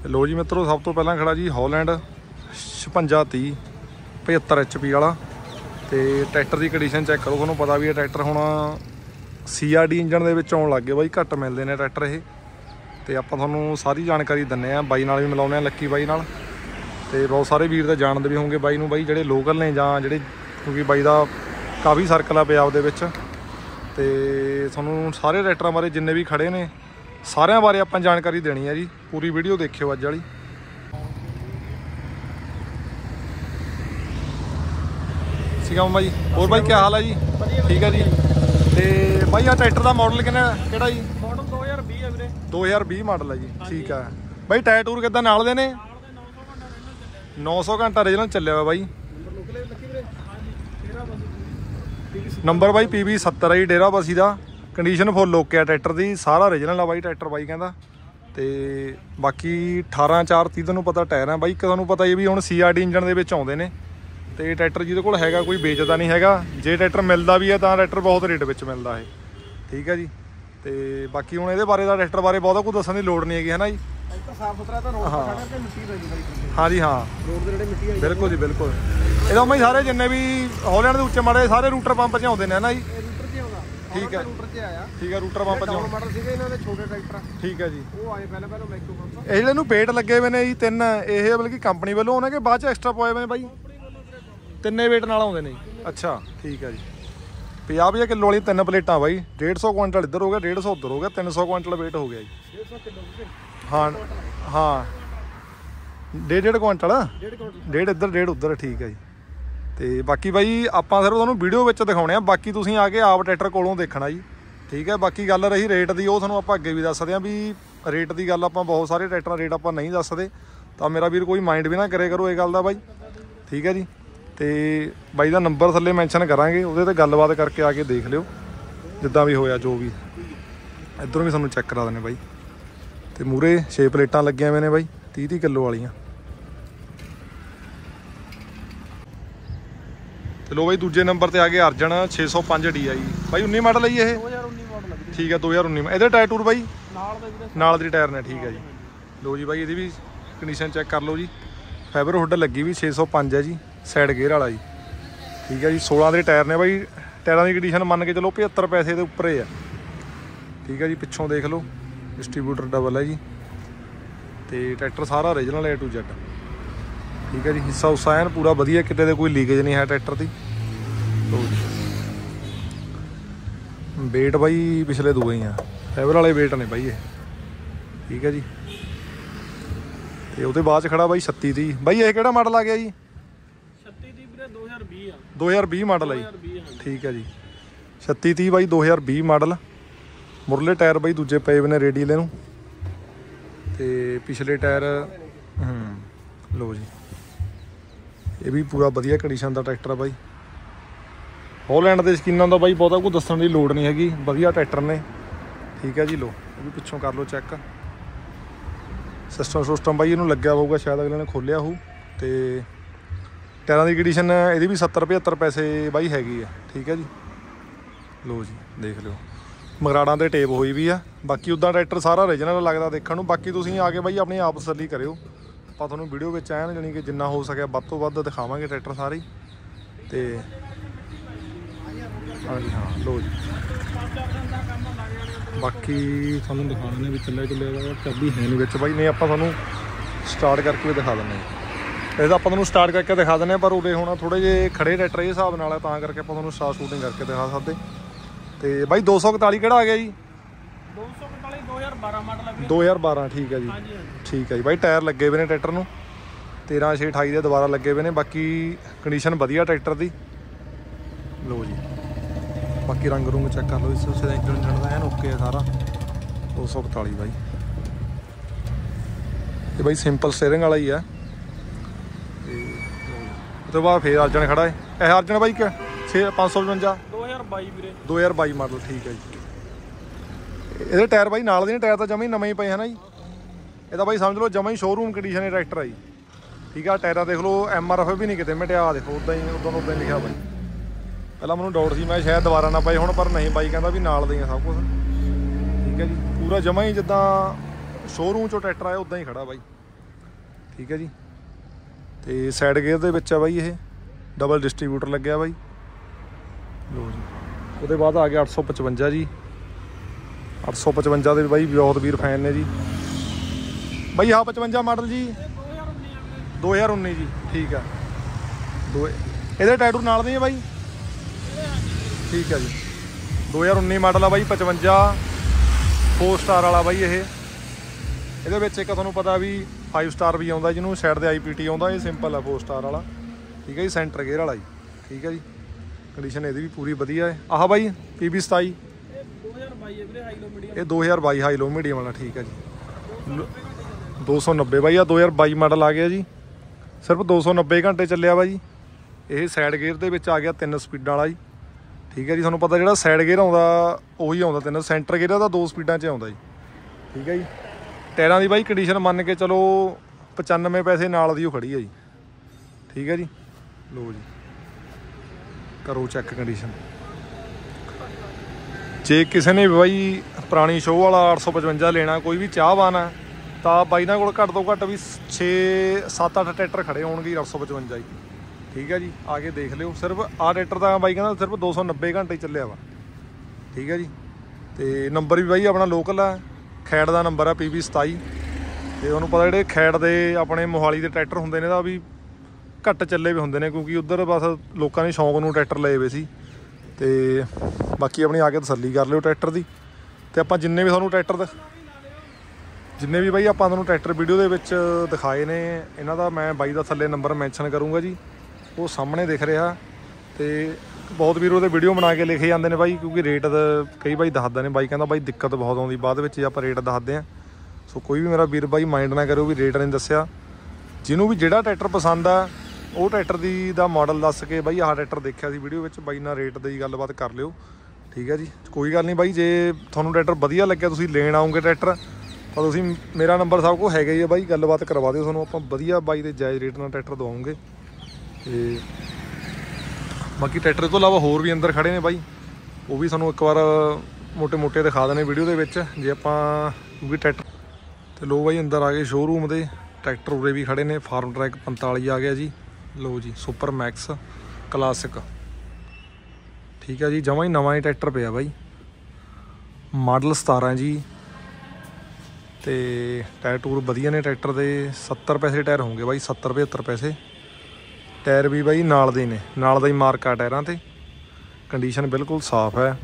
लो जी मित्रों, सब तो पहला खड़ा जी हॉलैंड 5630 75 HP वाला। तो ट्रैक्टर की कंडीशन चैक करो, थोड़ा पता भी है ट्रैक्टर हुण CRD इंजन दे विच आउण लग गए बाई, घट मिलते हैं ट्रैक्टर ये। तो आप थोनों सारी जानकारी दिंदे आ, बाई नाल भी मिलाउने लक्की बाई नाल। तो बहुत सारे वीर तो जानते भी होंगे बाई नूं बाई, जिहड़े लोकल ने जां जिहड़े, क्योंकि बाई दा काफ़ी सर्कल आ पंजाब दे विच। ते थोनों सारे ट्रैक्टरां बारे जिन्ने भी खड़े ने सारिਆਂ बारे आपां जानकारी देनी है जी। पूरी वीडियो देखियो अज वाली। सीगा मामा जी, और भाई क्या हाल है जी? ठीक है जी। तो भाई आ ट्रैक्टर का मॉडल किहड़ा जी? मॉडल 2020 है वीरे। 2020 मॉडल है जी, ठीक है भाई। टायर टूर किद्दां नाल दे ने? 900 घंटा रीजनल चलिया हुआ भाई। नंबर भाई PB 70 है जी, डेरा बसी का। कंडीशन फुल ओके है ट्रैक्टर की, सारा रीजनल है भाई ट्रैक्टर बाई कहता। तो बाकी 18/4/30 तुहानूं पता टायर है बाई। तुहानूं पता ही भी हुण CRD इंजन दे विच आउंदे ने। तो ट्रैक्टर जिहदे कोल हैगा कोई बेचदा नहीं हैगा, जे ट्रैक्टर मिलता भी है तो ट्रैक्टर बहुत रेट विच मिलता है, ठीक है जी। तो बाकी हुण इहदे बारे ट्रैक्टर बारे बहुता कुछ दस्सण दी लोड़ नहीं हैगी, है ना जी? साफ सुथरा तो रोड खड़ा करके मिट्टी पैंदी बाई। हाँ जी हाँ, रोड दे नेड़े मिट्टी आई बिल्कुल जी बिल्कुल। ਇਹਦਾ ਮੈਂ ਸਾਰੇ ਜਿੰਨੇ ਵੀ ਹੌਲੈਂਡ ਦੇ ਉੱਚੇ ਮਾੜੇ ਸਾਰੇ ਰੂਟਰ ਪੰਪ 'ਚ ਆਉਂਦੇ ਨੇ ਨਾ ਜੀ। ਰੂਟਰ ਤੇ ਆਉਂਦਾ, ਠੀਕ ਹੈ ਰੂਟਰ ਤੇ ਆਇਆ। ਠੀਕ ਹੈ, ਰੂਟਰ ਪੰਪ 'ਚ ਡਾਊਨ ਮਾਡਲ ਸੀਗੇ ਇਹਨਾਂ ਦੇ ਛੋਟੇ ਟਰੈਕਟਰ, ਠੀਕ ਹੈ ਜੀ। ਉਹ ਆਏ ਪਹਿਲਾਂ ਮੈਕਟੋ ਪੰਪ। ਇਹ ਜਿਹੜੇ ਨੂੰ ਪੇਟ ਲੱਗੇ ਹੋਏ ਨੇ ਜੀ ਤਿੰਨ, ਇਹ ਮਤਲਬ ਕਿ ਕੰਪਨੀ ਵੱਲੋਂ ਆਉਣੇ ਕਿ ਬਾਅਦ 'ਚ ਐਕਸਟਰਾ ਪਵਾਏ ਹੋਏ ਨੇ ਬਾਈ? ਤਿੰਨੇ ਵੇਟ ਨਾਲ ਆਉਂਦੇ ਨੇ ਜੀ, ਅੱਛਾ ਠੀਕ ਹੈ ਜੀ। 50 ਕਿਲੋ ਵਾਲੀ ਤਿੰਨ ਪਲੇਟਾਂ ਬਾਈ। 150 ਕੁਇੰਟਲ ਇੱਧਰ ਹੋ ਗਿਆ, 150 ਉੱਧਰ ਹੋ ਗਿਆ, 300 ਕੁਇੰਟਲ ਵੇਟ ਹੋ ਗਿਆ ਜੀ। 150 ਕਿਲੋ ਹਾਂ ਹਾਂ, 1.5 ਕੁਇੰਟਲ, 1.5 ਕੁਇੰਟਲ, 1.5 ਇੱਧਰ 1.5 ਉੱਧਰ, ਠੀਕ ਹੈ ਜੀ। ਤੇ ਬਾਕੀ ਬਾਈ ਆਪਾਂ ਸਿਰਫ ਤੁਹਾਨੂੰ ਵੀਡੀਓ ਵਿੱਚ ਦਿਖਾਉਣੇ ਆ, ਬਾਕੀ ਤੁਸੀਂ ਆ ਕੇ ਆਪ ਟਰੈਕਟਰ ਕੋਲੋਂ ਦੇਖਣਾ ਜੀ, ਠੀਕ ਹੈ। ਬਾਕੀ ਗੱਲ ਰਹੀ ਰੇਟ ਦੀ, ਉਹ ਤੁਹਾਨੂੰ ਆਪਾਂ ਅੱਗੇ ਵੀ ਦੱਸਦੇ ਹਾਂ ਵੀ ਰੇਟ ਦੀ ਗੱਲ ਆਪਾਂ ਬਹੁਤ ਸਾਰੇ ਟਰੈਕਟਰਾਂ ਰੇਟ ਆਪਾਂ ਨਹੀਂ ਦੱਸਦੇ, ਤਾਂ ਮੇਰਾ ਵੀਰ ਕੋਈ ਮਾਈਂਡ ਵੀ ਨਾ ਕਰੇ ਕਰੋ ਇਹ ਗੱਲ ਦਾ ਬਾਈ, ਠੀਕ ਹੈ ਜੀ। ਤੇ ਬਾਈ ਦਾ ਨੰਬਰ ਥੱਲੇ ਮੈਂਸ਼ਨ ਕਰਾਂਗੇ, ਉਹਦੇ ਤੇ ਗੱਲਬਾਤ ਕਰਕੇ ਆ ਕੇ ਦੇਖ ਲਿਓ ਜਿੱਦਾਂ ਵੀ ਹੋਇਆ ਜੋ ਵੀ। ਇੱਧਰੋਂ ਵੀ ਤੁਹਾਨੂੰ ਚੈੱਕ ਕਰਾ ਦਿੰਦੇ ਬਾਈ। ਤੇ ਮੂਰੇ 6 ਪਲੇਟਾਂ ਲੱਗੀਆਂ ਹੋਈਆਂ ਨੇ ਬਾਈ 30 ਕਿਲੋ ਵਾਲੀਆਂ। ਚਲੋ ਬਾਈ ਦੂਜੇ ਨੰਬਰ ਤੇ ਆ ਗਏ ਅਰਜਨ 605 DI ਬਾਈ। 19 ਮਾਡਲ ਹੈ ਜੀ ਇਹ? 2019 ਮਾਡਲ ਹੈ, ਠੀਕ ਹੈ 2019। ਇਹਦੇ ਟਾਇਰ ਟੂਰ ਬਾਈ ਨਾਲ ਦਾ ਵੀਰੇ, ਨਾਲ ਦੇ ਟਾਇਰ ਨੇ, ਠੀਕ ਹੈ ਜੀ। ਲੋ ਜੀ ਬਾਈ ਇਹਦੀ ਵੀ ਕੰਡੀਸ਼ਨ ਚੈੱਕ ਕਰ ਲਓ ਜੀ। ਫਾਈਬਰ ਹੁੱਡ ਲੱਗੀ ਵੀ 605 ਹੈ ਜੀ, ਸਾਈਡ ਗੇਅਰ ਵਾਲਾ ਜੀ, ਠੀਕ ਹੈ ਜੀ। 16 ਦੇ ਟਾਇਰ ਨੇ ਬਾਈ। ਟਾਇਰਾਂ ਦੀ ਕੰਡੀਸ਼ਨ ਮੰਨ ਕੇ ਚਲੋ 75 ਪੈਸੇ ਦੇ ਉੱਪਰ ਹੀ ਆ, ਠੀਕ ਹੈ ਜੀ। ਪਿੱਛੋਂ ਦੇਖ ਲਓ ਡਿਸਟਰੀਬਿਊਟਰ ਡਬਲ ਹੈ ਜੀ। ਤੇ ਟਰੈਕਟਰ ਸਾਰਾ ਓਰੀਜਨਲ A to Z, ਠੀਕ ਹੈ ਜੀ। ਹਿੱਸਾ ਹੁੱਸਾ ਐਨ ਪੂਰਾ ਵਧੀਆ, ਕਿਤੇ ਦੇ ਕੋਈ ਲੀਕੇਜ ਨਹੀਂ ਹੈ ਟਰੈਕਟਰ ਦੀ। ਲੋ ਜੀ ਵੇਟ ਬਾਈ ਪਿਛਲੇ ਦੋ ਹੀ ਆ, ਫਾਈਬਰ ਵਾਲੇ ਵੇਟ ਨੇ ਬਾਈ ਇਹ, ਠੀਕ ਹੈ ਜੀ। ਤੇ ਉਹਦੇ ਬਾਅਦ 'ਚ ਖੜਾ ਬਾਈ 3630 ਬਾਈ। ਇਹ ਕਿਹੜਾ ਮਾਡਲ ਆ ਗਿਆ ਜੀ? 3630 ਵੀਰੇ 2020 ਆ। 2020 ਮਾਡਲ ਹੈ ਜੀ, 2020 ਠੀਕ ਹੈ ਜੀ। 3630 ਬਾਈ 2020 ਮਾਡਲ। ਮੁਰਲੇ ਟਾਇਰ ਬਾਈ ਦੂਜੇ ਪਏ ਹੋਏ ਨੇ ਰੇਡੀਅਲ ਨੂੰ, ਤੇ ਪਿਛਲੇ ਟਾਇਰ ਲੋ ਜੀ। ਇਹ ਵੀ ਪੂਰਾ ਵਧੀਆ ਕੰਡੀਸ਼ਨ ਦਾ ਟਰੈਕਟਰ ਆ ਬਾਈ। ਹੌਲੈਂਡ ਦੇ ਸ਼ਕੀਨਾਂ ਦਾ ਬਾਈ ਬਹੁਤਾ ਕੁਝ ਦੱਸਣ ਦੀ ਲੋੜ ਨਹੀਂ ਹੈਗੀ, ਵਧੀਆ ਟਰੈਕਟਰ ਨੇ, ਠੀਕ ਹੈ ਜੀ। ਲੋ ਇਹ ਵੀ ਪਿੱਛੋਂ ਕਰ ਲਓ ਚੈੱਕ। ਸਿਸਟਮ ਬਾਈ ਇਹਨੂੰ ਲੱਗਿਆ ਹੋਊਗਾ, ਸ਼ਾਇਦ ਅਗਲੇ ਨੇ ਖੋਲਿਆ ਹੋਊ। ਤੇ ਟਾਇਰਾਂ ਦੀ ਕੰਡੀਸ਼ਨ ਇਹਦੀ ਵੀ 70-75 ਪੈਸੇ ਬਾਈ ਹੈਗੀ ਆ, ਠੀਕ ਹੈ ਜੀ। ਲੋ ਜੀ ਦੇਖ ਲਿਓ, ਮਗਰਾੜਾਂ ਦੇ ਟੇਪ ਹੋਈ ਵੀ ਆ। ਬਾਕੀ ਉੱਦਾਂ ਟਰੈਕਟਰ ਸਾਰਾ ਓਰੀਜਨਲ ਲੱਗਦਾ ਦੇਖਣ ਨੂੰ। ਬਾਕੀ ਤੁਸੀਂ ਆ ਕੇ ਬਾਈ ਆਪਣੀ ਆਪ ਤਸੱਲੀ ਕਰਿਓ, ਆਪਾਂ ਤੁਹਾਨੂੰ ਵੀਡੀਓ ਵਿੱਚ ਐਨ ਜਾਣੀ ਕਿ ਜਿੰਨਾ ਹੋ ਸਕਿਆ ਵੱਧ ਤੋਂ ਵੱਧ ਦਿਖਾਵਾਂਗੇ ਟਰੈਕਟਰ ਸਾਰੇ। ਤੇ ਹਾਂਜੀ ਹਾਂ ਲੋ ਜੀ, ਬਾਕੀ ਤੁਹਾਨੂੰ ਦਿਖਾ ਦਿੰਦੇ ਵੀ ਚੱਲਿਆ ਦਾ ਚਾਬੀ ਹੈ ਨਹੀਂ ਵਿੱਚ ਬਾਈ, ਨਹੀਂ ਆਪਾਂ ਤੁਹਾਨੂੰ ਸਟਾਰਟ ਕਰਕੇ ਵੀ ਦਿਖਾ ਦਿੰਦੇ ਹਾਂ। ਇਹਦਾ ਆਪਾਂ ਤੁਹਾਨੂੰ ਸਟਾਰਟ ਕਰਕੇ ਦਿਖਾ ਦਿੰਦੇ ਹਾਂ, ਪਰ ਉਰੇ ਹੁਣ ਥੋੜ੍ਹੇ ਜਿਹੇ ਖੜੇ ਟਰੈਕਟਰ ਇਹ ਹਿਸਾਬ ਨਾਲ ਹੈ, ਤਾਂ ਕਰਕੇ ਆਪਾਂ ਤੁਹਾਨੂੰ ਸਟਾਰਟ ਸ਼ੂਟਿੰਗ ਕਰਕੇ ਦਿਖਾ ਸਕਦੇ। ਤੇ ਬਾਈ 241 ਕਿਹੜਾ ਆ ਗਿਆ ਜੀ? 241 2012 ਮਾਡਲ ਹੈ। 2012 ਠੀਕ ਹੈ ਜੀ, ਠੀਕ ਹੈ ਜੀ ਬਾਈ। ਟਾਇਰ ਲੱਗੇ ਹੋਏ ਨੇ ਟਰੈਕਟਰ ਨੂੰ 13/6/28 ਦੇ ਦੁਬਾਰਾ ਲੱਗੇ ਹੋਏ ਨੇ। ਬਾਕੀ ਕੰਡੀਸ਼ਨ ਵਧੀਆ ਟਰੈਕਟਰ ਦੀ। ਲੋ ਜੀ ਬਾਕੀ ਰੰਗ ਰੁੰਗ ਚੈੱਕ ਕਰ ਲਓ, ਇਸ ਦਾ ਇੰਜਨ ਦਾ ਐਨ ਓਕੇ ਆ ਸਾਰਾ। 242 ਬਾਈ। ਇਹ ਬਾਈ ਸਿੰਪਲ ਸਟੀਅਰਿੰਗ ਵਾਲਾ ਹੀ ਆ। ਤੇ ਉਸ ਤੋਂ ਬਾਅਦ ਫੇਰ ਅਰਜਨ ਖੜਾ ਹੈ। ਇਹ ਅਰਜਨ ਬਾਈ 555 2022 ਵੀਰੇ, 2022 ਮਾਡਲ, ਠੀਕ ਹੈ ਜੀ। ਇਹਦੇ ਟਾਇਰ ਬਾਈ ਨਾਲ ਦੇ ਨੇ, ਟਾਇਰ ਤਾਂ ਜਮਾਂ ਹੀ ਨਵੇਂ ਹੀ ਪਏ ਹਨ ਜੀ। ਇਹਦਾ ਬਾਈ ਸਮਝ ਲਓ ਜਮਾਂ ਹੀ ਸ਼ੋਰੂਮ ਕੰਡੀਸ਼ਨ ਹੈ ਟਰੈਕਟਰ ਆ ਜੀ, ਠੀਕ ਆ। ਟਾਇਰਾਂ ਦੇਖ ਲਓ MRF ਵੀ ਨਹੀਂ ਕਿਤੇ ਮਿਟਿਆ, ਦੇਖੋ ਉੱਦਾਂ ਹੀ ਉੱਦਾਂ ਹੀ ਲਿਖਿਆ ਬਾਈ। ਪਹਿਲਾਂ ਮੈਨੂੰ ਡਾਊਟ ਸੀ, ਮੈਂ ਸ਼ਾਇਦ ਦੁਬਾਰਾ ਨਾ ਪਾਈ ਹੁਣ, ਪਰ ਨਹੀਂ ਬਾਈ ਕਹਿੰਦਾ ਵੀ ਨਾਲ ਦੇ ਆ ਸਭ ਕੁਛ, ਠੀਕ ਹੈ ਜੀ। ਪੂਰਾ ਜਮਾਂ ਹੀ ਜਿੱਦਾਂ ਸ਼ੋਰੂਮ 'ਚੋਂ ਟਰੈਕਟਰ ਆਇਆ ਉੱਦਾਂ ਹੀ ਖੜਾ ਬਾਈ। ਠੀਕ ਹੈ ਜੀ। ਤੇ ਸਾਈਡ ਗੇਅਰ ਦੇ ਵਿੱਚ ਆ ਬਾਈ ਇਹ ਡਬਲ ਡਿਸਟਰੀਬਿਊਟਰ ਲੱਗਿਆ ਬਾਈ। ਲੋ ਜੀ ਉਹਦੇ ਬਾਅਦ ਆ ਗਿਆ 855 ਜੀ। 855 ਦੇ ਬਾਈ ਬਹੁਤ ਵੀਰ ਫੈਨ ਨੇ ਜੀ ਬਾਈ। ਆਹ 55 ਮਾਡਲ ਜੀ 2019 ਜੀ। ਠੀਕ ਆ ਇਹਦੇ ਟਾਇਰ ਨਾਲ ਦੇ ਆ ਬਾਈ। ਠੀਕ ਆ ਜੀ 2019 ਮਾਡਲ ਆ ਬਾਈ 55 4 ਸਟਾਰ ਵਾਲਾ ਬਾਈ। ਇਹਦੇ ਵਿੱਚ ਇੱਕ ਤੁਹਾਨੂੰ ਪਤਾ ਵੀ 5 ਸਟਾਰ ਵੀ ਆਉਂਦਾ ਜਿਹਨੂੰ ਸਾਈਡ ਤੇ IPT ਆਉਂਦਾ। ਇਹ ਸਿੰਪਲ ਆ 4 ਸਟਾਰ ਵਾਲਾ। ਠੀਕ ਹੈ ਜੀ ਸੈਂਟਰ ਗੇਅਰ ਵਾਲਾ ਜੀ। ਠੀਕ ਹੈ ਜੀ ਕੰਡੀਸ਼ਨ ਇਹਦੀ ਵੀ ਪੂਰੀ ਵਧੀਆ ਹੈ। ਆਹ ਬਾਈ PB 27 ਇਹ 2022 ਹਾਈ ਲੋ ਮੀਡੀਅਮ ਵਾਲਾ। ਠੀਕ ਹੈ ਜੀ 290 ਬਾਈ ਆ 2022 ਮਾਡਲ ਆ ਗਿਆ ਜੀ। ਸਿਰਫ 290 ਘੰਟੇ ਚੱਲਿਆ ਵਾ ਜੀ। ਇਹ ਸਾਈਡ ਗੇਅਰ ਦੇ ਵਿੱਚ ਆ ਗਿਆ 3 ਸਪੀਡਾਂ ਵਾਲਾ ਜੀ। ਠੀਕ ਹੈ ਜੀ ਤੁਹਾਨੂੰ ਪਤਾ ਜਿਹੜਾ ਸਾਈਡ ਗੇਅਰ ਆਉਂਦਾ ਉਹੀ ਆਉਂਦਾ 3। ਸੈਂਟਰ ਗੇਅਰ ਦਾ 2 ਸਪੀਡਾਂ 'ਚ ਆਉਂਦਾ ਜੀ। ਠੀਕ ਹੈ ਜੀ ਟਾਇਰਾਂ ਦੀ ਬਾਈ ਕੰਡੀਸ਼ਨ ਮੰਨ ਕੇ ਚਲੋ 95 ਪੈਸੇ ਨਾਲ ਦੀ ਉਹ ਖੜੀ ਹੈ ਜੀ। ਠੀਕ ਹੈ ਜੀ ਲੋ ਜੀ ਕਰੋ ਚੈੱਕ ਕੰਡੀਸ਼ਨ। ਜੇ ਕਿਸੇ ਨੇ ਬਾਈ ਪੁਰਾਣੀ ਸ਼ੋਅ ਵਾਲਾ 855 ਲੈਣਾ ਕੋਈ ਵੀ ਚਾਹਵਾਨ ਆ ਤਾਂ ਬਾਈ ਨਾਲ ਕੋਲ ਘੱਟ ਤੋਂ ਘੱਟ ਵੀ 6-7-8 ਟਰੈਕਟਰ ਖੜੇ ਹੋਣਗੇ 855 ਜੀ। ਠੀਕ ਹੈ ਜੀ ਆ ਕੇ ਦੇਖ ਲਿਓ। ਸਿਰਫ ਆਹ ਟਰੈਕਟਰ ਦਾ ਬਾਈ ਕਹਿੰਦਾ ਸਿਰਫ 290 ਘੰਟੇ ਚੱਲਿਆ ਵਾ। ਠੀਕ ਹੈ ਜੀ ਤੇ ਨੰਬਰ ਵੀ ਬਾਈ ਆਪਣਾ ਲੋਕਲ ਆ ਖੈੜ ਦਾ ਨੰਬਰ ਆ PB 27। ਤੇ ਉਹਨੂੰ ਪਤਾ ਜਿਹੜੇ ਖੈੜ ਦੇ ਆਪਣੇ ਮੋਹਾਲੀ ਦੇ ਟਰੈਕਟਰ ਹੁੰਦੇ ਨੇ ਤਾਂ ਵੀ ਘੱਟ ਚੱਲੇ ਵੀ ਹੁੰਦੇ ਨੇ ਕਿਉਂਕਿ ਉੱਧਰ ਬਸ ਲੋਕਾਂ ਨੇ ਸ਼ੌਂਕ ਨੂੰ ਟਰੈਕਟਰ ਲਏ ਵੇ ਸੀ। ਤੇ ਬਾਕੀ ਆਪਣੀ ਆ ਕੇ ਤਸੱਲੀ ਕਰ ਲਿਓ ਟਰੈਕਟਰ ਦੀ। ਤੇ ਆਪਾਂ ਜਿੰਨੇ ਵੀ ਤੁਹਾਨੂੰ ਟਰੈਕਟਰ ਜਿੰਨੇ ਵੀ ਬਾਈ ਆਪਾਂ ਤੁਹਾਨੂੰ ਟਰੈਕਟਰ ਵੀਡੀਓ ਦੇ ਵਿੱਚ ਦਿਖਾਏ ਨੇ ਇਹਨਾਂ ਦਾ ਮੈਂ ਬਾਈ ਦਾ ਥੱਲੇ ਨੰਬਰ ਮੈਂਸ਼ਨ ਕਰੂੰਗਾ ਜੀ। ਉਹ ਸਾਹਮਣੇ ਦਿਖ ਰਿਹਾ। ਤੇ ਬਹੁਤ ਵੀਰ ਉਹਦੇ ਵੀਡੀਓ ਬਣਾ ਕੇ ਲਿਖੇ ਜਾਂਦੇ ਨੇ ਬਾਈ ਕਿਉਂਕਿ ਰੇਟ ਕਈ ਬਾਈ ਦੱਸਦੇ ਨੇ। ਬਾਈ ਕਹਿੰਦਾ ਬਾਈ ਦਿੱਕਤ ਬਹੁਤ ਆਉਂਦੀ ਬਾਅਦ ਵਿੱਚ ਆਪਾਂ ਰੇਟ ਦੱਸਦੇ ਹਾਂ। ਸੋ ਕੋਈ ਵੀ ਮੇਰਾ ਵੀਰ ਬਾਈ ਮਾਈਂਡ ਨਾ ਕਰਿਓ ਵੀ ਰੇਟ ਨਹੀਂ ਦੱਸਿਆ। ਜਿਹਨੂੰ ਵੀ ਜਿਹੜਾ ਟਰੈਕਟਰ ਪਸੰਦ ਆ ਉਹ ਟਰੈਕਟਰ ਦਾ ਮਾਡਲ ਦੱਸ ਕੇ ਬਾਈ ਆਹ ਟਰੈਕਟਰ ਦੇਖਿਆ ਸੀ ਵੀਡੀਓ ਵਿੱਚ ਬਾਈ ਨਾਲ ਰੇਟ ਦੀ ਗੱਲਬਾਤ ਕਰ ਲਿਓ। ਠੀਕ ਹੈ ਜੀ ਕੋਈ ਗੱਲ ਨਹੀਂ ਬਾਈ ਜੇ ਤੁਹਾਨੂੰ ਟਰੈਕਟਰ ਵਧੀਆ ਲੱਗਿਆ ਤੁਸੀਂ ਲੈਣ ਆਓਗੇ ਟਰੈਕਟਰ ਤਾਂ ਤੁਸੀਂ ਮੇਰਾ ਨੰਬਰ ਸਭ ਕੋਲ ਹੈਗਾ ਹੀ ਆ ਬਾਈ। ਗੱਲਬਾਤ ਕਰਵਾ ਦਿਓ ਤੁਹਾਨੂੰ ਆਪਾਂ ਵਧੀਆ ਬਾਈ ਦੇ ਜਾਇਜ਼ ਰੇਟ ਨਾਲ ਟਰੈਕਟਰ ਦਵਾਉਂਗੇ। ਤੇ ਬਾਕੀ ਟਰੈਕਟਰ ਤੋਂ ਇਲਾਵਾ ਹੋਰ ਵੀ ਅੰਦਰ ਖੜੇ ਨੇ ਬਾਈ ਉਹ ਵੀ ਤੁਹਾਨੂੰ ਇੱਕ ਵਾਰ ਮੋਟੇ ਦਿਖਾ ਦੇਣੇ ਵੀਡੀਓ ਦੇ ਵਿੱਚ ਜੇ ਆਪਾਂ ਕਿਉਂਕਿ ਟਰੈਕਟਰ। ਤੇ ਲੋ ਬਾਈ ਅੰਦਰ ਆ ਗਏ ਸ਼ੋਅਰੂਮ ਦੇ ਟਰੈਕਟਰ ਉਰੇ ਵੀ ਖੜੇ ਨੇ। ਫਾਰਮ ਟਰੈਕ 45 ਆ ਗਿਆ ਜੀ। ਲੋ ਜੀ ਸੁਪਰ ਮੈਕਸ ਕਲਾਸਿਕ। ਠੀਕ ਹੈ ਜੀ ਜਮਾਂ ਹੀ ਨਵਾਂ ਹੀ ਟਰੈਕਟਰ ਪਿਆ ਬਾਈ ਮਾਡਲ 17 ਜੀ। ਤੇ ਟਾਇਰ ਟੂਰ ਵਧੀਆ ਨੇ ਟਰੈਕਟਰ ਦੇ 70 ਪੈਸੇ ਟਾਇਰ ਹੋਣਗੇ ਬਾਈ 70-75 ਪੈਸੇ। ਟਾਇਰ ਵੀ ਬਾਈ ਨਾਲ ਦੇ ਨੇ ਨਾਲ ਦਾ ਹੀ ਮਾਰਕ ਆ ਟਾਇਰਾਂ ਤੇ। ਕੰਡੀਸ਼ਨ ਬਿਲਕੁਲ ਸਾਫ਼ ਹੈ।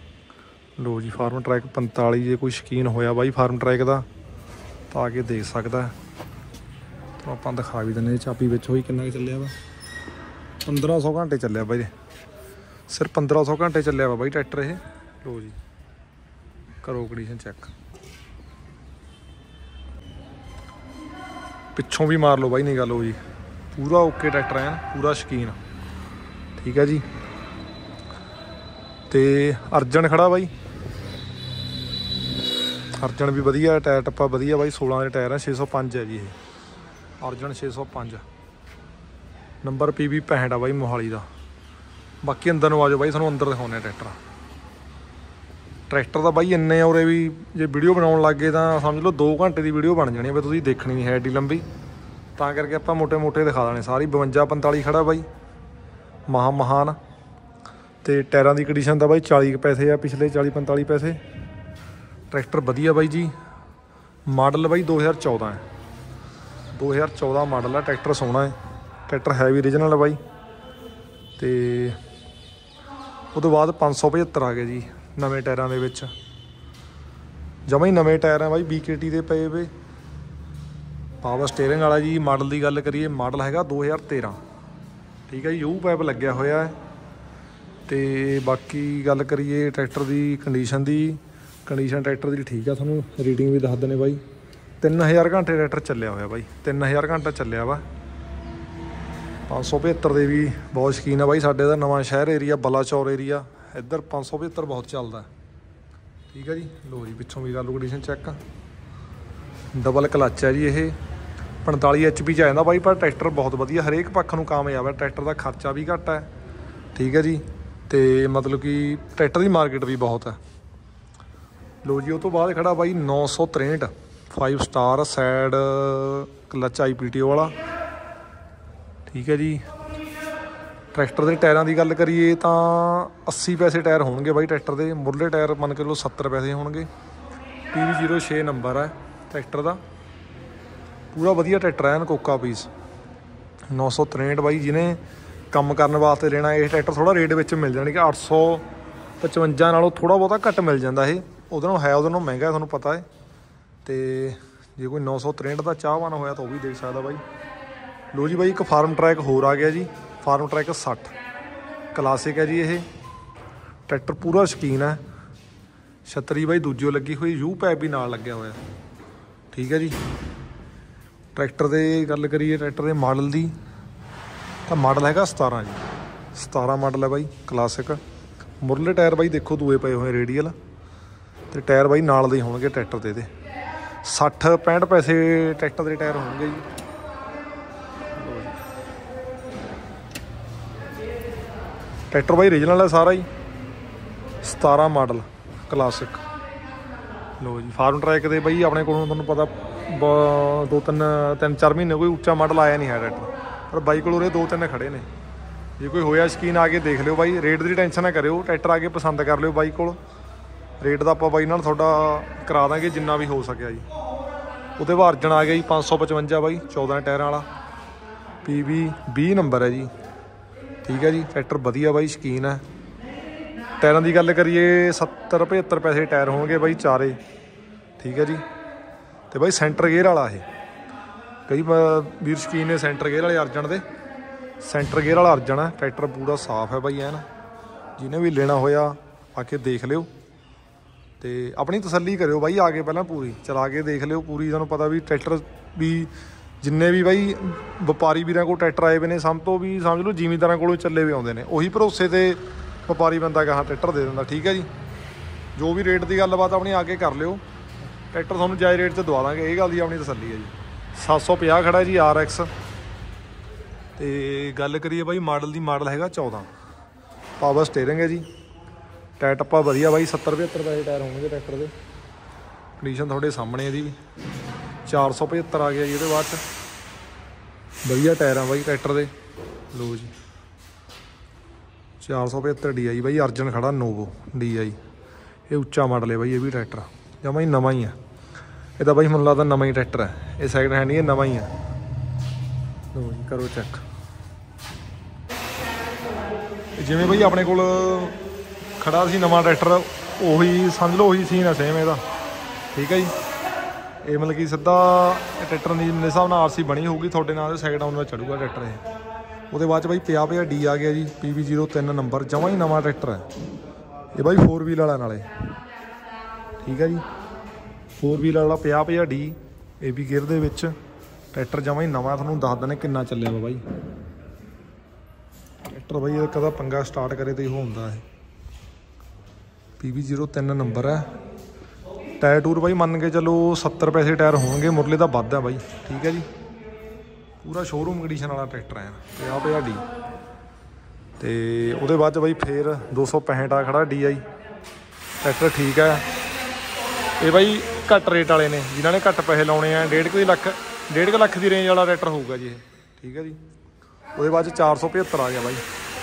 ਲੋ ਜੀ ਫਾਰਮ ਟਰੈਕ 45 ਜੇ ਕੋਈ ਸ਼ੌਕੀਨ ਹੋਇਆ ਬਾਈ ਫਾਰਮ ਟਰੈਕ ਦਾ ਤਾਂ ਆ ਕੇ ਦੇਖ ਸਕਦਾ। ਤਾਂ ਆਪਾਂ ਦਿਖਾ ਵੀ ਦਿੰਦੇ ਚਾਬੀ ਵਿੱਚ ਹੋਈ ਕਿੰਨਾ ਕੁ ਚੱਲਿਆ ਵਾ 1500 ਘੰਟੇ ਚੱਲਿਆ ਬਾਈ। ਸਿਰਫ 1500 ਘੰਟੇ ਚੱਲਿਆ ਵਾ ਬਾਈ ਟਰੈਕਟਰ ਇਹ। ਲੋ ਜੀ ਕਰੋ ਕੰਡੀਸ਼ਨ ਚੈੱਕ। ਪਿੱਛੋਂ ਵੀ ਮਾਰ ਲਓ ਬਾਈ ਨਿਗਾਹ। ਲਓ ਜੀ ਪੂਰਾ ਓਕੇ ਟਰੈਕਟਰ ਐਨ ਪੂਰਾ ਸ਼ੌਕੀਨ। ਠੀਕ ਹੈ ਜੀ ਤੇ ਅਰਜਨ ਖੜਾ ਬਾਈ। ਅਰਜਨ ਵੀ ਵਧੀਆ ਟਾਇਰ ਟੱਪਾ ਵਧੀਆ ਬਾਈ 16 ਦੇ ਟਾਇਰ ਆ 605 ਹੈ ਜੀ ਇਹ ਅਰਜਨ 605 ਨੰਬਰ PB 65 ਆ ਬਾਈ ਮੋਹਾਲੀ ਦਾ। ਬਾਕੀ ਅੰਦਰ ਨੂੰ ਆ ਜਾਓ ਬਾਈ ਤੁਹਾਨੂੰ ਅੰਦਰ ਦਿਖਾਉਂਦੇ ਆ ਟਰੈਕਟਰ ਦਾ ਬਾਈ ਇੰਨੇ ਉਰੇ ਵੀ ਜੇ ਵੀਡੀਓ ਬਣਾਉਣ ਲੱਗ ਗਏ ਤਾਂ ਸਮਝ ਲਓ 2 ਘੰਟੇ ਦੀ ਵੀਡੀਓ ਬਣ ਜਾਣੀ ਵੀ ਤੁਸੀਂ ਦੇਖਣੀ ਨਹੀਂ ਹੈ ਏਡੀ ਲੰਬੀ ਤਾਂ ਕਰਕੇ ਆਪਾਂ ਮੋਟੇ ਦਿਖਾ ਦੇਣੇ ਸਾਰੀ। 52-45 ਖੜਾ ਬਾਈ ਮਹਾਨ। ਤੇ ਟਾਇਰਾਂ ਦੀ ਕੰਡੀਸ਼ਨ ਤਾਂ ਬਾਈ 40 ਪੈਸੇ ਆ ਪਿਛਲੇ 40-45 ਪੈਸੇ। ਟਰੈਕਟਰ ਵਧੀਆ ਬਾਈ ਜੀ। ਮਾਡਲ ਬਾਈ 2014 ਹੈ 2014 ਮਾਡਲ ਆ। ਟਰੈਕਟਰ ਸੋਹਣਾ ਹੈ ਟਰੈਕਟਰ ਹੈ ਵੀ ਓਰੀਜਨਲ ਬਾਈ। ਤੇ ਉਹਦੇ ਬਾਅਦ 575 ਆ ਗਏ ਜੀ ਨਵੇਂ ਟਾਇਰਾਂ ਦੇ ਵਿੱਚ ਜਮਾਂ ਹੀ ਨਵੇਂ ਟਾਇਰ ਆ ਬਾਈ BKT ਦੇ ਪਏ ਵੇ। ਪਾਵਰ ਸਟੀਅਰਿੰਗ ਵਾਲਾ ਜੀ। ਮਾਡਲ ਦੀ ਗੱਲ ਕਰੀਏ ਮਾਡਲ ਹੈਗਾ 2013। ਠੀਕ ਹੈ ਜੀ U ਪਾਈਪ ਲੱਗਿਆ ਹੋਇਆ ਹੈ। ਤੇ ਬਾਕੀ ਗੱਲ ਕਰੀਏ ਟਰੈਕਟਰ ਦੀ ਕੰਡੀਸ਼ਨ ਟਰੈਕਟਰ ਦੀ ਠੀਕ ਆ। ਤੁਹਾਨੂੰ ਰੀਡਿੰਗ ਵੀ ਦੱਸ ਦਿੰਦੇ ਬਾਈ 3000 ਘੰਟੇ ਟਰੈਕਟਰ ਚੱਲਿਆ ਹੋਇਆ ਬਾਈ 3000 ਘੰਟਾ ਚੱਲਿਆ ਵਾ। 575 ਦੇ ਵੀ ਬਹੁਤ ਸ਼ੌਕੀਨ ਆ ਬਾਈ ਸਾਡੇ ਦਾ ਨਵਾਂ ਸ਼ਹਿਰ ਏਰੀਆ ਬਲਾਚੌਰ ਏਰੀਆ ਇੱਧਰ 575 ਬਹੁਤ ਚੱਲਦਾ। ਠੀਕ ਹੈ ਜੀ ਲੋ ਜੀ ਪਿੱਛੋਂ ਵੀ ਗੱਲ ਕੰਡੀਸ਼ਨ ਚੈੱਕ। ਡਬਲ ਕਲੱਚ ਹੈ ਜੀ ਇਹ 45 HP 'ਚ ਆ ਜਾਂਦਾ ਬਾਈ ਪਰ ਟਰੈਕਟਰ ਬਹੁਤ ਵਧੀਆ ਹਰੇਕ ਪੱਖ ਨੂੰ ਕਾਮਯਾਬ ਹੈ। ਟਰੈਕਟਰ ਦਾ ਖਰਚਾ ਵੀ ਘੱਟ ਹੈ। ਠੀਕ ਹੈ ਜੀ ਤੇ ਮਤਲਬ ਕਿ ਟਰੈਕਟਰ ਦੀ ਮਾਰਕੀਟ ਵੀ ਬਹੁਤ ਹੈ। ਲੋ ਜੀ ਉਹ ਤੋਂ ਬਾਅਦ ਖੜਾ ਬਾਈ 963 5 ਸਟਾਰ ਸਾਈਡ ਕਲਚ IPTO ਵਾਲਾ। ਠੀਕ ਹੈ ਜੀ। ਟਰੈਕਟਰ ਦੇ ਟਾਇਰਾਂ ਦੀ ਗੱਲ ਕਰੀਏ ਤਾਂ 80 ਪੈਸੇ ਟਾਇਰ ਹੋਣਗੇ ਬਾਈ ਟਰੈਕਟਰ ਦੇ। ਮੁੱਢਲੇ ਟਾਇਰ ਮੰਨ ਕੇ ਲਓ 70 ਪੈਸੇ ਹੋਣਗੇ। PV06 ਨੰਬਰ ਹੈ ਟਰੈਕਟਰ ਦਾ। ਪੂਰਾ ਵਧੀਆ ਟਰੈਕਟਰ ਹੈ, ਕੋਕਾ ਪੀਸ 963 ਬਾਈ। ਜਿਹਨੇ ਕੰਮ ਕਰਨ ਵਾਸਤੇ ਲੈਣਾ ਇਹ ਟਰੈਕਟਰ ਥੋੜ੍ਹਾ ਰੇਟ ਵਿੱਚ ਮਿਲ ਜਾਣਗੇ। 855 ਨਾਲੋਂ ਥੋੜ੍ਹਾ ਬਹੁਤਾ ਘੱਟ ਮਿਲ ਜਾਂਦਾ ਇਹ। ਉਹਦੇ ਨਾਲ ਹੈ, ਉਹਦੇ ਨਾਲ ਮਹਿੰਗਾ ਤੁਹਾਨੂੰ ਪਤਾ ਹੈ। ਅਤੇ ਜੇ ਕੋਈ 963 ਦਾ ਚਾਹਵਾਨ ਹੋਇਆ ਤਾਂ ਉਹ ਵੀ ਦੇਖ ਸਕਦਾ ਬਾਈ। ਲੋ ਜੀ ਬਾਈ, ਇੱਕ ਫਾਰਮ ਟਰੈਕ ਹੋਰ ਆ ਗਿਆ ਜੀ। ਫਾਰਮ ਟਰੈਕ 60 ਕਲਾਸਿਕ ਹੈ ਜੀ। ਇਹ ਟਰੈਕਟਰ ਪੂਰਾ ਸ਼ੌਕੀਨ ਹੈ। ਛਤਰੀ ਬਾਈ ਦੂਜਿਓ ਲੱਗੀ ਹੋਈ, ਯੂ ਪੈਪ ਵੀ ਨਾਲ ਲੱਗਿਆ ਹੋਇਆ। ਠੀਕ ਹੈ ਜੀ। ਟਰੈਕਟਰ ਦੇ ਗੱਲ ਕਰੀਏ ਟਰੈਕਟਰ ਦੇ ਮਾਡਲ ਦੀ ਤਾਂ ਮਾਡਲ ਹੈਗਾ 17 ਜੀ। 17 ਮਾਡਲ ਹੈ ਬਾਈ, ਕਲਾਸਿਕ। ਮੁਰਲੇ ਟਾਇਰ ਬਾਈ ਦੇਖੋ ਦੂਏ ਪਏ ਹੋਏ ਰੇਡੀਅਲ, ਅਤੇ ਟਾਇਰ ਬਾਈ ਨਾਲ ਦੇ ਹੀ ਹੋਣਗੇ ਟਰੈਕਟਰ ਦੇ। 60-65 ਪੈਸੇ ਟਰੈਕਟਰ ਦੇ ਟਾਇਰ ਹੋਣਗੇ ਜੀ। ਟਰੈਕਟਰ ਬਾਈ ਰੀਜਨਲ ਹੈ ਸਾਰਾ ਹੀ। 17 ਮਾਡਲ ਕਲਾਸਿਕ। ਲੋ ਜੀ, ਫਾਰਮ ਟਰੈਕ ਦੇ ਬਾਈ ਆਪਣੇ ਕੋਲੋਂ ਤੁਹਾਨੂੰ ਪਤਾ 3-4 ਮਹੀਨੇ ਕੋਈ ਉੱਚਾ ਮਾਡਲ ਆਇਆ ਨਹੀਂ ਹੈ ਟਰੈਕਟਰ, ਪਰ ਬਾਈ ਕੋਲ ਉਰੇ 2-3 ਖੜੇ ਨੇ। ਜੇ ਕੋਈ ਹੋਇਆ ਸ਼ੌਕੀਨ ਆ ਕੇ ਦੇਖ ਲਿਓ ਬਾਈ। ਰੇਟ ਦੀ ਟੈਨਸ਼ਨ ਨਾ ਕਰਿਓ, ਟਰੈਕਟਰ ਆ ਕੇ ਪਸੰਦ ਕਰ ਲਿਓ ਬਾਈ ਕੋਲ। ਰੇਟ ਦਾ ਆਪਾਂ ਬਾਈ ਨਾਲ ਤੁਹਾਡਾ ਕਰਾ ਦਾਂਗੇ ਜਿੰਨਾ ਵੀ ਹੋ ਸਕਿਆ ਜੀ। ਉਹਦੇ ਬਾਅਦ ਅਰਜਨ ਆ ਗਿਆ ਜੀ 555 ਬਾਈ, 14 ਟਾਇਰਾਂ ਵਾਲਾ। PV20 ਨੰਬਰ ਹੈ ਜੀ। ਠੀਕ ਹੈ ਜੀ। ਟਰੈਕਟਰ ਵਧੀਆ ਬਾਈ, ਸ਼ੌਕੀਨ ਹੈ। ਟਾਇਰਾਂ ਦੀ ਗੱਲ ਕਰੀਏ 70-75 ਪੈਸੇ ਟਾਇਰ ਹੋਣਗੇ ਬਾਈ ਚਾਰੇ। ਠੀਕ ਹੈ ਜੀ। ਅਤੇ ਬਾਈ ਸੈਂਟਰ ਗੇਅਰ ਵਾਲਾ ਇਹ। ਕਈ ਵੀਰ ਸ਼ੌਕੀਨ ਨੇ ਸੈਂਟਰ ਗੇਅਰ ਵਾਲੇ ਅਰਜਨ ਦੇ। ਸੈਂਟਰ ਗੇਅਰ ਵਾਲਾ ਅਰਜਨ ਹੈ। ਟਰੈਕਟਰ ਪੂਰਾ ਸਾਫ਼ ਹੈ ਬਾਈ ਐਨ। ਜਿਹਨੇ ਵੀ ਲੈਣਾ ਹੋਇਆ ਆ ਕੇ ਦੇਖ ਲਿਓ ਅਤੇ ਆਪਣੀ ਤਸੱਲੀ ਕਰਿਓ ਬਾਈ ਆ ਕੇ। ਪਹਿਲਾਂ ਪੂਰੀ ਚਲਾ ਕੇ ਦੇਖ ਲਿਓ ਪੂਰੀ। ਤੁਹਾਨੂੰ ਪਤਾ ਵੀ ਟਰੈਕਟਰ ਵੀ ਜਿੰਨੇ ਵੀ ਬਾਈ ਵਪਾਰੀ ਵੀਰਾਂ ਕੋਲ ਟਰੈਕਟਰ ਆਏ ਵੇ ਨੇ, ਸਭ ਤੋਂ ਵੀ ਸਮਝ ਲਓ ਜ਼ਿਮੀਂਦਾਰਾਂ ਕੋਲੋਂ ਚੱਲੇ ਵੀ ਆਉਂਦੇ ਨੇ। ਉਹੀ ਭਰੋਸੇ 'ਤੇ ਵਪਾਰੀ ਬੰਦਾ ਕਹਾਂ ਟਰੈਕਟਰ ਦੇ ਦਿੰਦਾ। ਠੀਕ ਹੈ ਜੀ। ਜੋ ਵੀ ਰੇਟ ਦੀ ਗੱਲਬਾਤ ਆਪਣੀ ਆ ਕੇ ਕਰ ਲਿਓ। ਟਰੈਕਟਰ ਤੁਹਾਨੂੰ ਜਾਇਜ਼ ਰੇਟ 'ਤੇ ਦਵਾ ਦਾਂਗੇ, ਇਹ ਗੱਲ ਦੀ ਆਪਣੀ ਤਸੱਲੀ ਹੈ ਜੀ। 750 ਖੜਾ ਜੀ RX। ਅਤੇ ਗੱਲ ਕਰੀਏ ਬਾਈ ਮਾਡਲ ਦੀ, ਮਾਡਲ ਹੈਗਾ 14। ਪਾਵਰ ਸਟੇਰਿੰਗ ਹੈ ਜੀ। ਟਾਇਰ ਟੱਪਾ ਵਧੀਆ ਬਾਈ, 70-75 ਪੈਸੇ ਟਾਇਰ ਹੋਣਗੇ ਟਰੈਕਟਰ ਦੇ। ਕੰਡੀਸ਼ਨ ਤੁਹਾਡੇ ਸਾਹਮਣੇ ਇਹਦੀ ਵੀ। 475 ਆ ਗਿਆ ਜੀ ਇਹਦੇ ਬਾਅਦ 'ਚ। ਵਧੀਆ ਟਾਇਰ ਆ ਬਾਈ ਟਰੈਕਟਰ ਦੇ। ਲੋ ਜੀ, 475 DI ਬਾਈ। ਅਰਜਨ ਖੜਾ ਨੋਵੋ DI। ਇਹ ਉੱਚਾ ਮਾਡਲ ਹੈ ਬਾਈ। ਇਹ ਵੀ ਟਰੈਕਟਰ ਜਮਾਂ ਹੀ ਨਵਾਂ ਹੀ ਆ। ਇਹ ਤਾਂ ਬਾਈ ਮੈਨੂੰ ਲੱਗਦਾ ਨਵਾਂ ਹੀ ਟਰੈਕਟਰ ਹੈ। ਇਹ ਸੈਕਿੰਡ ਹੈਂਡ ਨਹੀਂ, ਇਹ ਨਵਾਂ ਹੀ ਆ। ਲੋ ਜੀ, ਕਰੋ ਚੈੱਕ। ਜਿਵੇਂ ਬਾਈ ਆਪਣੇ ਕੋਲ ਖੜਾ ਸੀ ਨਵਾਂ ਟਰੈਕਟਰ, ਉਹੀ ਸਮਝ ਲਓ ਉਹੀ ਸੀਨ ਹੈ ਸੇਮ ਇਹਦਾ। ਠੀਕ ਹੈ ਜੀ। ਇਹ ਮਤਲਬ ਕਿ ਸਿੱਧਾ ਟਰੈਕਟਰ ਦੀ ਮੇਰੇ ਹਿਸਾਬ ਨਾਲ RC ਬਣੀ ਹੋਊਗੀ ਤੁਹਾਡੇ ਨਾਲ, ਸੈਕਿੰਡ ਆਉਣ ਦਾ ਚੜੂਗਾ ਟਰੈਕਟਰ ਇਹ। ਉਹਦੇ ਬਾਅਦ 'ਚ ਬਾਈ 50 D ਆ ਗਿਆ ਜੀ। PV03 ਨੰਬਰ, ਜਮਾਂ ਹੀ ਨਵਾਂ ਟਰੈਕਟਰ ਹੈ ਇਹ ਬਾਈ। 4 ਵੀਲ ਵਾਲਾ ਨਾਲੇ। ਠੀਕ ਹੈ ਜੀ। 4 ਵੀਲ ਵਾਲਾ 50 D AB ਗੇਅਰ ਦੇ ਵਿੱਚ ਟਰੈਕਟਰ ਜਮਾਂ ਹੀ ਨਵਾਂ। ਤੁਹਾਨੂੰ ਦੱਸ ਦਿੰਦੇ ਕਿੰਨਾ ਚੱਲਿਆ ਵਾ ਬਾਈ ਟਰੈਕਟਰ ਬਾਈ। ਇਹ ਕਦਾ ਪੰਗਾ ਸਟਾਰਟ ਕਰੇ ਤਾਂ ਇਹੋ ਹੁੰਦਾ ਹੈ। PV03 ਨੰਬਰ ਹੈ। ਟਾਇਰ ਟੂਰ ਬਾਈ ਮੰਨ ਕੇ ਚਲੋ 70 ਪੈਸੇ ਟਾਇਰ ਹੋਣਗੇ। ਮੁਰਲੇ ਦਾ ਵੱਧ ਹੈ ਬਾਈ। ਠੀਕ ਹੈ ਜੀ। ਪੂਰਾ ਸ਼ੋਰੂਮ ਕੰਡੀਸ਼ਨ ਵਾਲਾ ਟਰੈਕਟਰ ਹੈ। 50 D। ਅਤੇ ਉਹਦੇ ਬਾਅਦ 'ਚ ਬਾਈ ਫੇਰ 265 ਆ ਖੜਾ DI। ਟਰੈਕਟਰ ਠੀਕ ਹੈ। ਇਹ ਬਾਈ ਘੱਟ ਰੇਟ ਵਾਲੇ ਨੇ, ਜਿਨ੍ਹਾਂ ਨੇ ਘੱਟ ਪੈਸੇ ਲਾਉਣੇ ਆ। 1.5 ਲੱਖ ਦੀ ਰੇਂਜ ਵਾਲਾ ਟਰੈਕਟਰ ਹੋਊਗਾ ਜੀ ਇਹ। ਠੀਕ ਹੈ ਜੀ। ਉਹਦੇ ਬਾਅਦ 'ਚ 475 ਆ ਗਿਆ ਬਾਈ।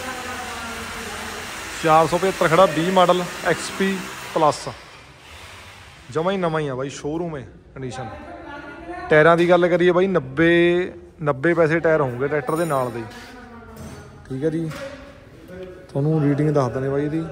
475 ਖੜਾ 20 ਮਾਡਲ XP ਪਲੱਸ। ਜਮਾਂ ਹੀ ਨਵਾਂ ਹੀ ਆ ਬਾਈ, ਸ਼ੋਰੂਮ ਹੈ ਕੰਡੀਸ਼ਨ। ਟਾਇਰਾਂ ਦੀ ਗੱਲ ਕਰੀਏ ਬਾਈ 90 ਪੈਸੇ ਟਾਇਰ ਹੋਣਗੇ ਟਰੈਕਟਰ ਦੇ ਨਾਲ ਦੇ। ਠੀਕ ਹੈ ਜੀ। ਤੁਹਾਨੂੰ ਰੀਡਿੰਗ ਦੱਸ ਦਿੰਦੇ ਬਾਈ ਇਹਦੀ।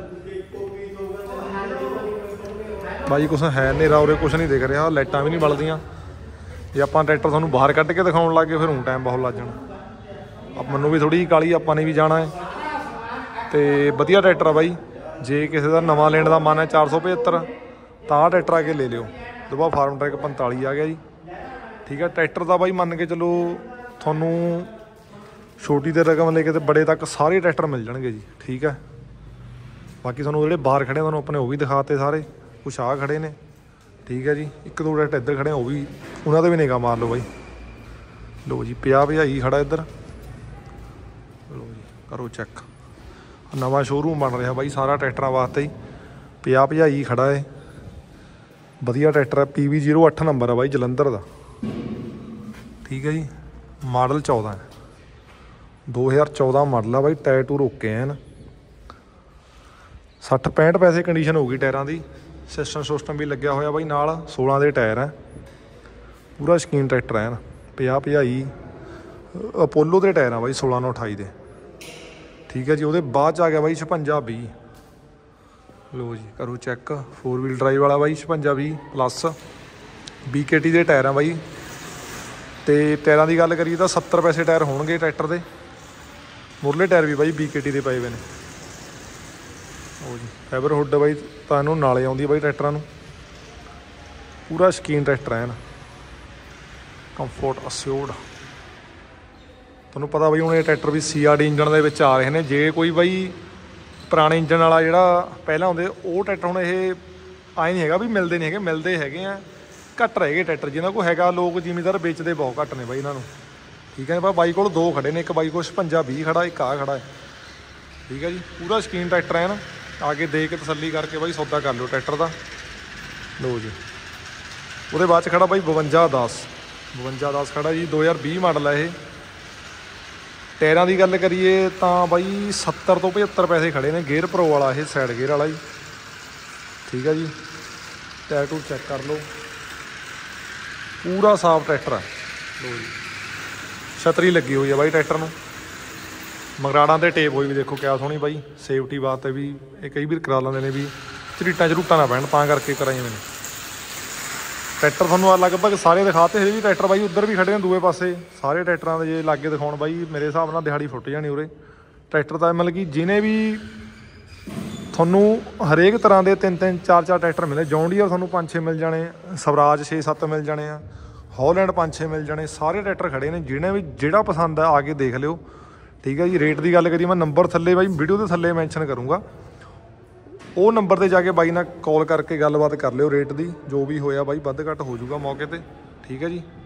ਬਾਈ ਕੁਛ ਹੈ ਹਨੇਰਾ ਉਰੇ, ਕੁਛ ਨਹੀਂ ਦਿਖ ਰਿਹਾ। ਲਾਈਟਾਂ ਵੀ ਨਹੀਂ ਬਲਦੀਆਂ। ਜੇ ਆਪਾਂ ਟਰੈਕਟਰ ਤੁਹਾਨੂੰ ਬਾਹਰ ਕੱਢ ਕੇ ਦਿਖਾਉਣ ਲੱਗ ਗਏ ਫਿਰ ਹੁਣ ਟਾਈਮ ਬਹੁਤ ਲੱਗ ਜਾਣਾ। ਮੈਨੂੰ ਵੀ ਥੋੜ੍ਹੀ ਜਿਹੀ ਕਾਹਲੀ, ਆਪਾਂ ਨੇ ਵੀ ਜਾਣਾ ਹੈ। ਅਤੇ ਵਧੀਆ ਟਰੈਕਟਰ ਆ ਬਾਈ। ਜੇ ਕਿਸੇ ਦਾ ਨਵਾਂ ਲੈਣ ਦਾ ਮਨ ਹੈ 475 ਤਾਂ ਆਹ ਟਰੈਕਟਰ ਆ ਕੇ ਲੈ ਲਿਓ। ਉਹਦੇ ਬਾਅਦ ਫਾਰਮ ਟਰੈਕ 45 ਆ ਗਿਆ ਜੀ। ਠੀਕ ਹੈ। ਟਰੈਕਟਰ ਦਾ ਬਾਈ ਮੰਨ ਕੇ ਚਲੋ ਤੁਹਾਨੂੰ ਛੋਟੀ ਦੇ ਰਕਮ ਲੈ ਕੇ ਤੇ ਬੜੇ ਤੱਕ ਸਾਰੇ ਟਰੈਕਟਰ ਮਿਲ ਜਾਣਗੇ ਜੀ। ਠੀਕ ਹੈ। ਬਾਕੀ ਤੁਹਾਨੂੰ ਜਿਹੜੇ ਬਾਹਰ ਖੜੇ ਤੁਹਾਨੂੰ ਆਪਣੇ ਉਹ ਵੀ ਦਿਖਾਤੇ ਸਾਰੇ। ਕੁਛ ਆ ਖੜੇ ਨੇ। ਠੀਕ ਹੈ ਜੀ। 1-2 ਟਰੈਕਟਰ ਇੱਧਰ ਖੜੇ, ਉਹ ਵੀ ਉਹਨਾਂ 'ਤੇ ਵੀ ਨਿਗਾਹ ਮਾਰ ਲਓ ਬਾਈ। ਲੋ ਜੀ, 50 ਖੜਾ ਇੱਧਰ। ਲੋ ਜੀ, ਕਰੋ ਚੈੱਕ। ਨਵਾਂ ਸ਼ੋਰੂਮ ਬਣ ਰਿਹਾ ਬਾਈ ਸਾਰਾ ਟਰੈਕਟਰਾਂ ਵਾਸਤੇ ਹੀ। 50 ਖੜਾ ਹੈ। ਵਧੀਆ ਟਰੈਕਟਰ ਹੈ। PV 08 ਨੰਬਰ ਆ ਬਾਈ ਜਲੰਧਰ ਦਾ। ਠੀਕ ਹੈ ਜੀ। ਮਾਡਲ 14 ਹੈ, 2014 ਮਾਡਲ ਆ ਬਾਈ। ਟਾਇਰ ਟੂਰ ਓਕੇ ਐਨ। 60-65 ਪੈਸੇ ਕੰਡੀਸ਼ਨ ਹੋਊਗੀ ਟਾਇਰਾਂ ਦੀ। ਸਿਸਟਮ ਵੀ ਲੱਗਿਆ ਹੋਇਆ ਬਾਈ ਨਾਲ। 16 ਦੇ ਟਾਇਰ ਹੈ। ਪੂਰਾ ਸ਼ਕੀਨ ਟਰੈਕਟਰ ਐਨ। 50-50 ਅਪੋਲੋ ਦੇ ਟਾਇਰ ਆ ਬਾਈ 16/28 ਦੇ। ਠੀਕ ਹੈ ਜੀ। ਉਹਦੇ ਬਾਅਦ 'ਚ ਆ ਗਿਆ ਬਾਈ 56-20। ਲੋ ਜੀ ਕਰੋ ਚੈੱਕ। 4 ਵੀਲ ਡਰਾਈਵ ਵਾਲਾ ਬਾਈ 56-20 ਪਲੱਸ BKT ਦੇ ਟਾਇਰ ਆ ਬਾਈ। ਤੇ ਟਾਇਰਾਂ ਦੀ ਗੱਲ ਕਰੀਏ ਤਾਂ 70 ਪੈਸੇ ਟਾਇਰ ਹੋਣਗੇ ਟਰੈਕਟਰ ਦੇ। ਮੁਰਲੇ ਟਾਇਰ ਵੀ ਬਾਈ BKT ਦੇ ਪਏ ਹੋਏ ਨੇ। ਉਹ ਜੀ ਫਾਈਬਰ ਹੁੱਡ ਬਾਈ ਤਾਂ ਇਹਨੂੰ ਨਾਲੇ ਆਉਂਦੀ ਬਾਈ ਟਰੈਕਟਰਾਂ ਨੂੰ। ਪੂਰਾ ਸ਼ਕੀਨ ਟਰੈਕਟਰ ਹੈ ਨਾ। Comfort assured. ਤੁਹਾਨੂੰ ਪਤਾ ਬਾਈ ਹੁਣ ਇਹ ਟਰੈਕਟਰ ਵੀ CRD ਇੰਜਣ ਦੇ ਵਿੱਚ ਆ ਰਹੇ ਨੇ। ਜੇ ਕੋਈ ਬਾਈ ਪੁਰਾਣੇ ਇੰਜਣ ਵਾਲਾ ਜਿਹੜਾ ਪਹਿਲਾਂ ਹੁੰਦੇ ਉਹ ਟਰੈਕਟਰ ਹੁਣ ਇਹ ਆਏ ਨਹੀਂ ਹੈਗਾ ਵੀ ਮਿਲਦੇ ਨਹੀਂ ਹੈਗੇ, ਮਿਲਦੇ ਹੈਗੇ ਆ। ਘੱਟ ਰਹਿ ਗਏ ਟਰੈਕਟਰ ਜਿਹਨਾਂ ਕੋਲ ਹੈਗਾ। ਲੋਕ ਜ਼ਿਮੀਦਾਰ ਵੇਚਦੇ ਬਹੁਤ ਘੱਟ ਨੇ ਬਾਈ ਇਹਨਾਂ ਨੂੰ। ਠੀਕ ਹੈ। ਪਰ ਬਾਈ ਕੋਲ 2 ਖੜੇ ਨੇ। ਇੱਕ ਬਾਈ ਕੋਲ 56-20 ਖੜਾ, ਇੱਕ ਆ ਖੜਾ ਹੈ। ਠੀਕ ਹੈ ਜੀ। ਪੂਰਾ ਸ਼ਕੀਨ ਟਰੈਕਟਰ ਹੈ ਨਾ। ਆ ਕੇ ਦੇਖ ਕੇ ਤਸੱਲੀ ਕਰਕੇ ਬਾਈ ਸੌਦਾ ਕਰ ਲਿਓ ਟਰੈਕਟਰ ਦਾ। ਲਓ ਜੀ। ਉਹਦੇ ਬਾਅਦ 'ਚ ਖੜਾ ਬਾਈ 5210 ਖੜਾ ਜੀ। 2020 ਮਾਡਲ ਹੈ ਇਹ। ਟਾਇਰਾਂ ਦੀ ਗੱਲ ਕਰੀਏ ਤਾਂ ਬਾਈ 70 ਤੋਂ 75 ਪੈਸੇ ਖੜੇ ਨੇ। ਗੇਅਰ ਪ੍ਰੋ ਵਾਲਾ ਇਹ, ਸਾਈਡ ਗੇਅਰ ਵਾਲਾ ਜੀ। ਠੀਕ ਹੈ ਜੀ। ਟਾਇਰ ਟੂਰ ਚੈੱਕ ਕਰ ਲਓ। ਪੂਰਾ ਸਾਫ ਟਰੈਕਟਰ ਹੈ। ਲਓ ਜੀ। ਛਤਰੀ ਲੱਗੀ ਹੋਈ ਹੈ ਬਾਈ ਟਰੈਕਟਰ ਨੂੰ। ਮਗਰਾੜਾਂ 'ਤੇ ਟੇਪ ਹੋਈ ਵੀ ਦੇਖੋ ਕਿਆ ਸੋਹਣੀ ਬਾਈ। ਸੇਫਟੀ ਵਾਸਤੇ ਵੀ ਇਹ ਕਈ ਵਾਰ ਕਰਾ ਲੈਂਦੇ ਨੇ ਵੀ ਝਰੀਟਾਂ ਨਾ ਪੈਣ, ਤਾਂ ਕਰਕੇ ਕਰਾਈ ਮੈਨੇ। ਟਰੈਕਟਰ ਤੁਹਾਨੂੰ ਆ ਲਗਭਗ ਸਾਰੇ ਦਿਖਾਤੇ। ਹਜੇ ਵੀ ਟਰੈਕਟਰ ਬਾਈ ਉੱਧਰ ਵੀ ਖੜੇ ਨੇ ਦੂਏ ਪਾਸੇ। ਸਾਰੇ ਟਰੈਕਟਰਾਂ ਦੇ ਜੇ ਲਾਗੇ ਦਿਖਾਉਣ ਬਾਈ ਮੇਰੇ ਹਿਸਾਬ ਨਾਲ ਦਿਹਾੜੀ ਫੁੱਟ ਜਾਣੀ ਉਰੇ। ਟਰੈਕਟਰ ਤਾਂ ਮਤਲਬ ਕਿ ਜਿਹਨੇ ਵੀ ਤੁਹਾਨੂੰ ਹਰੇਕ ਤਰ੍ਹਾਂ ਦੇ 3-3 4-4 ਟਰੈਕਟਰ ਮਿਲੇ। ਜੌਨ ਡੀਅਰ ਤੁਹਾਨੂੰ 5-6 ਮਿਲ ਜਾਣੇ, ਸਵਰਾਜ 6-7 ਮਿਲ ਜਾਣੇ ਆ, ਹੌਲੈਂਡ 5-6 ਮਿਲ ਜਾਣੇ। ਸਾਰੇ ਟਰੈਕਟਰ ਖੜੇ ਨੇ। ਜਿਹਨੇ ਵੀ ਜਿਹੜਾ ਪਸੰਦ ਆ ਕੇ ਦੇਖ ਲਿਓ। ਠੀਕ ਹੈ ਜੀ। ਰੇਟ ਦੀ ਗੱਲ ਕਰੀਏ ਮੈਂ ਨੰਬਰ ਥੱਲੇ ਬਾਈ ਵੀਡੀਓ ਦੇ ਥੱਲੇ ਮੈਂਸ਼ਨ ਕਰੂੰਗਾ। ਉਹ ਨੰਬਰ 'ਤੇ ਜਾ ਕੇ ਬਾਈ ਨਾਲ ਕਾਲ ਕਰਕੇ ਗੱਲਬਾਤ ਕਰ ਲਿਓ। ਰੇਟ ਦੀ ਜੋ ਵੀ ਹੋਇਆ ਬਾਈ ਵੱਧ ਘੱਟ ਹੋ ਜਾਊਗਾ ਮੌਕੇ 'ਤੇ। ਠੀਕ ਹੈ ਜੀ।